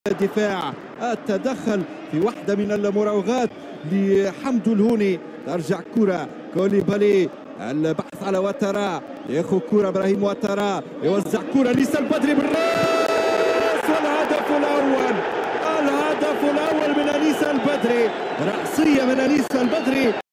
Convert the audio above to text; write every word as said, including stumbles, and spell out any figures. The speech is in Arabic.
الدفاع التدخل في واحدة من المراوغات لحمد الهوني. ترجع كرة كوليبالي، البحث على وترا، ياخذ كرة ابراهيم وترا، يوزع كرة نيسا البدري بالراس، والهدف الأول الهدف الأول من أنيس البدري، رأسية من أنيس البدري.